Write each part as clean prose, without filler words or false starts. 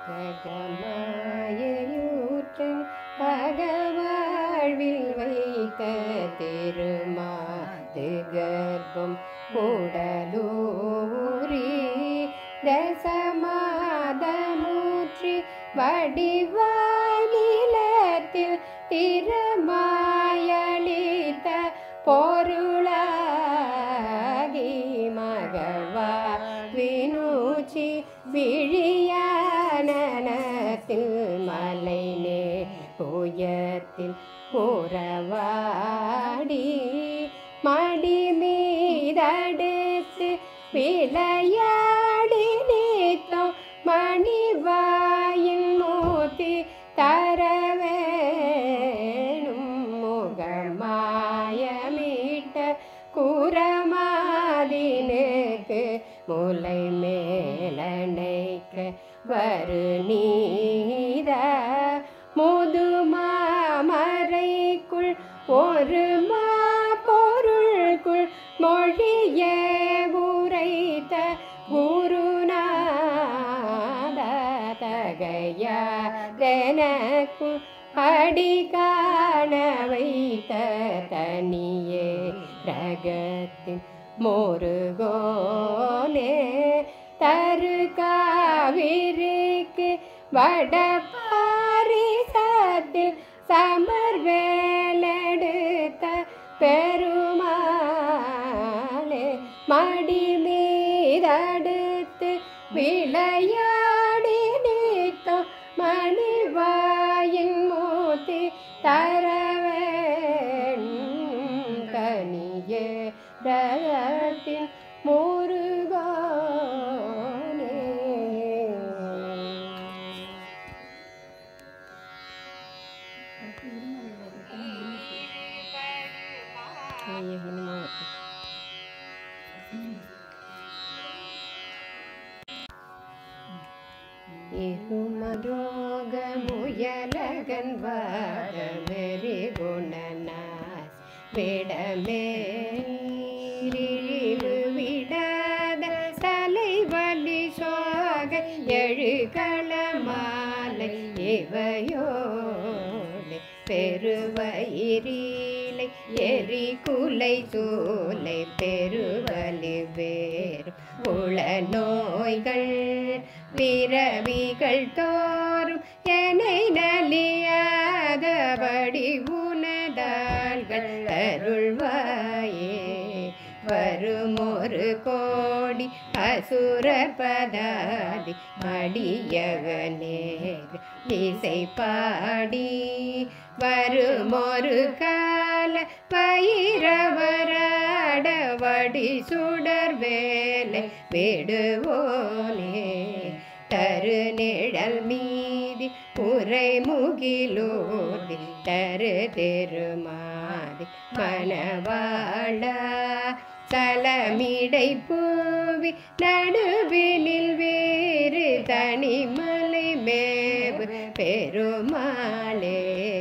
பகமாயூற்றன் பகவாழ்வில் வைத்த திருமாது கர்ப்பம் உடலூரி தசமாதமூற்றி வடிவாய் நிலத்தில் திறமாயளித்த பொருளாகி மகவாழ்வினூச்சி விழியானத்தில் மலைநே உயர்த்தில் உறவாடி மடி மீதடுத்து விளையாடி நீத்தம் மணிவாயின் மூர்த்தி தரவேணும் முகமாயமிட்ட குரமாதினுக்கு முலை மேலணைக்க வரு நீத முதுமாமரைக்குள் ஒரு பொருள்குள் மொழிய உரைத்த குருநாத தகையாதெனக்கும் அடி காண வைத்த தனியே ரகத்தின் முருகோனே தரு காவிரிக்கு வடபாரிசத்தில் சமர்வேலெடுத்த பெருமாளே மடி மீதடுத்து விளையாடி நீத்தம் மணிவாயின் மூர்த்தி தரவேன் தனியே ரகத்தின் முருகோனே. இருமரோக முயலகன் வாரமெறி குணநாஸ் விடமேரிழிவு விடாத சலை வலி சோக எழுகளமாலை இவையோலை பெருவயிரிலை எரி குலை சூலை பெருவலி வேறு உள நோய்கள் பிறவிகள் தோறும் என்னை நலியாதபடி உனதாள்கள் அருள்வாயே வரும் ஒரு கோடி அசுரர் பதாதி மடியவனே இசை பாடி வரும் ஒரு கால பயிரவராட வடி சுடர் வேலை விடுவோனே தரு நிழல் மீதி உரை முகிலோதி தரு திருமாதி மணவாழ சலமிடை பூவி நடுவினில் வேறு தனிமலை மேவு பெருமாளே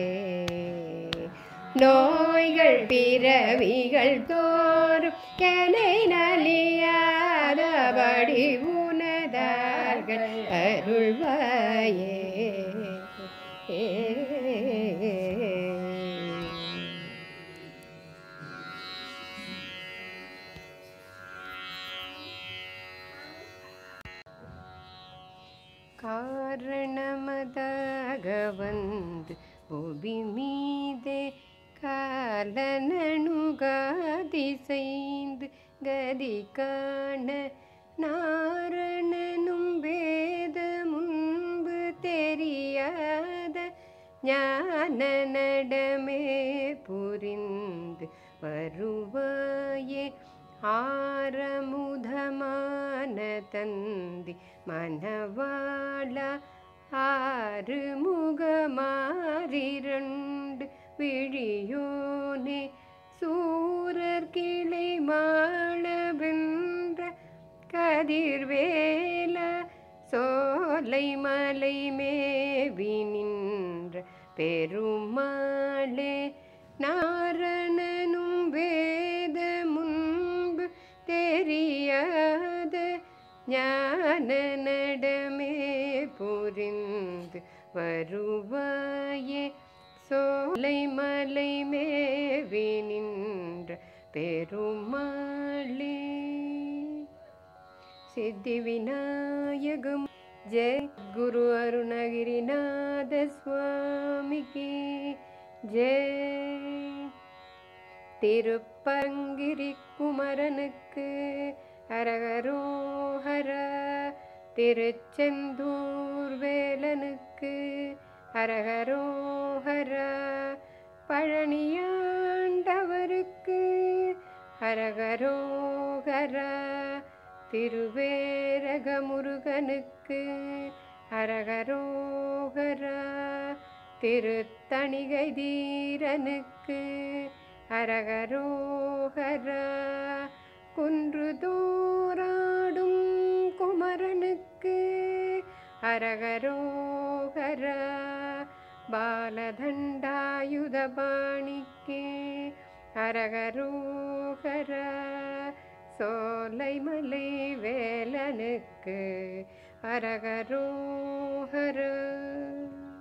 நோய்கள் பிறவிகள் தோறும் என்னை நலியாதபடி உனதார்கள் அருள்வாயே. காரணமதாக வந்து புவி மீதே காலனனுகாதிசைந்து கதி காண நாரணனும் வேத முன்பு தெரியாத ஞான நடமே புரிந்து வருவாயே ஆரமுதமான தந்தி மனவாள ஆறு முகமாறிரண்டு விழியோனே சூரர் கிளை மாளவென்ற கதிர்வேல சோலை மலை மேவி நின்ற பெருமாளே நாரணனும் வேத முன்பு தெரியாத ஞான நடமே புரிந்து வருவாயே சோலை மலை மேவி நின்ற பெருமாளே. சித்தி விநாயகம் ஜெய் குரு அருணகிரிநாத சுவாமிக்கு ஜெய். திருப்பரங்கிரி குமரனுக்கு ஹரஹரோஹர. திருச்செந்தூர் வேலனுக்கு ஹரஹரோஹர. பழனியாண்டவருக்கு ஹரஹரோஹர. திருவேரக முருகனுக்கு ஹரஹரோஹர. திருத்தணிகை தீரனுக்கு ஹரஹரோஹர. குன்றுதோறாடும் குமரனுக்கு ஹரஹரோஹர. பாலதண்டாயுதபாணிக்கு ஹரஹரோஹர. சோலைமலை வேலனுக்கு ஹரஹரோஹர.